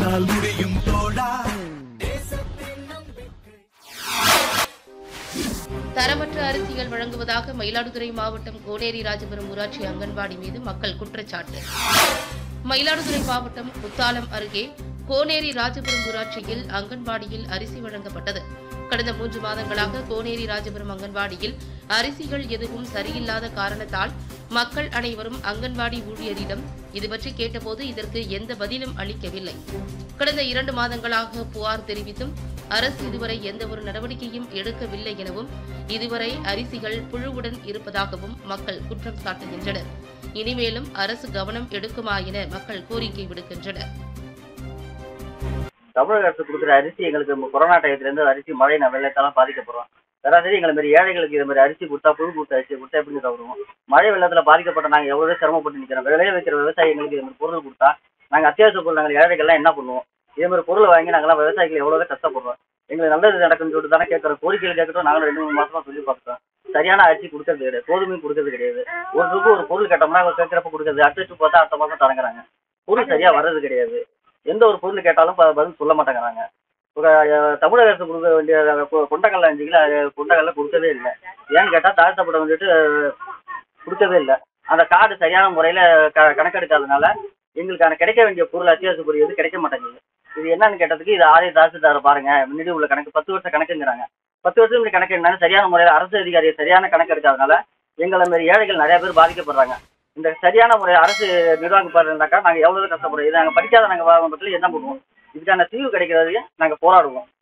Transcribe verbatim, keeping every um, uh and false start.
உன்னால் முடியும் தோழா. தரமற்ற அரிசிகள் வழங்குவதாக மயிலாடுதுறை மாவட்டம் கோனேரி ராஜபுரம் ஊராட்சி அங்கன்வாடி மீது மக்கள் குற்றச்சாட்டு. மயிலாடுதுறை மாவட்டம் குத்தாலம் அருகே கோனேரி ராஜபுரம் ஊராட்சியில் அங்கன்வாடியில் அரிசி வழங்கப்பட்டது. கடந்த மூன்று மாதங்களாக கோனேரி ராஜபுரம் அங்கன்வாடியில் அரிசிகள் எதுவும் சரியில்லாத காரணத்தால் மக்கள் அனைவரும் அங்கன்வாடி ஊழியரிடம் இதுபற்றி கேட்டபோது இதற்கு எந்த பதிலும் அளிக்கவில்லை. கடந்த இரண்டு மாதங்களாக புகார் தெரிவித்தும் அரசு இதுவரை எந்த ஒரு நடவடிக்கையும் எடுக்கவில்லை எனவும் இதுவரை அரிசிகள் புழுவுடன் இருப்பதாகவும் மக்கள் குற்றம் சாட்டுகின்றனர். இனிமேலும் அரசு கவனம் எடுக்குமா என மக்கள் கோரிக்கை விடுக்கின்றனர். தமிழக அரசு கொடுக்குற அரிசி எங்களுக்கு கொரோனா டயத்திலேருந்து அரிசி மழை வெள்ளத்தாலும் பாதிக்கப்படுறோம். சராசரி எங்களை மாதிரி ஏழைகளுக்கு இது மாதிரி அரிசி கொடுத்தா புழு கொடுத்த அரிசி கொடுத்தா எப்படி தவறுவோம்? மழை வெள்ளத்தில் பாதிக்கப்பட்ட நாங்கள் எவ்வளோ சிரமப்பட்டு நிற்கிறோம். விளைய வைக்கிற விவசாயிகளுக்கு இது மாதிரி பொருள் கொடுத்தா நாங்கள் அத்தியாவசிய பொருள் நாங்கள் ஏழைகள்லாம் என்ன பண்ணுவோம்? இதே மாதிரி பொருளை வாங்கி நாங்களாம் விவசாயிகள் எவ்வளோ கஷ்டப்படுறோம். எங்களுக்கு நல்லது நடக்குன்னு சொல்லிட்டு தானே கேட்குறோம். கோரிக்கைகள் கேட்கட்டும். நாங்களும் ரெண்டு மூணு மாசமா சொல்லி பார்த்துட்டோம். சரியான அரிசி கொடுக்கறது கிடையாது, கோதுமையும் கொடுக்கறது கிடையாது. ஒரு ட்ரிப்பு ஒரு பொருள் கேட்டோம்னா அவங்க கேட்குறப்ப கொடுக்குறது, அடுத்த ட்ரிப் பார்த்தா அடுத்த மாதம் தொடங்குறாங்க. பொருள் சரியா வர்றது கிடையாது. எந்த ஒரு பொருள் கேட்டாலும் பதில் சொல்ல மாட்டேங்கிறாங்க. ஒரு தமிழக அரசு கொடுக்க வேண்டிய கொண்டக்கடலை அஞ்சு கிலோ கொண்டக்கடலை கொடுக்கவே இல்லை. ஏன்னு கேட்டால் தாழ்த்தப்பட வந்துட்டு கொடுக்கவே இல்லை. அந்த கார்டு சரியான முறையில் க கணக்கெடுக்காதனால எங்களுக்கான கிடைக்க வேண்டிய பொருள் அத்தியாவசிய பொருள் எதுவும் கிடைக்க மாட்டேங்குது. இது என்னன்னு கேட்டதுக்கு இது ஆரிய தாசில்தாரை பாருங்க, முன்னாடி உள்ள கணக்கு பத்து வருஷம் கணக்குங்கிறாங்க. பத்து வருஷம் இப்படி கணக்கு என்னன்னு சரியான முறையில் அரசு அதிகாரியை சரியான கணக்கு எடுக்காதனால எங்களை மாரி ஏழைகள் நிறைய பேர் பாதிக்கப்படுறாங்க. இந்த சரியான முறை அரசு நிர்வாகம் பாருந்தாக்கா நாங்கள் எவ்வளோ கஷ்டப்படுறோம். இதை நாங்கள் படிக்காத நாங்கள் பட்சத்தில் என்ன பண்ணுவோம்? இதுக்கான தீர்வு கிடைக்கிறதுக்கு நாங்கள் போராடுவோம்.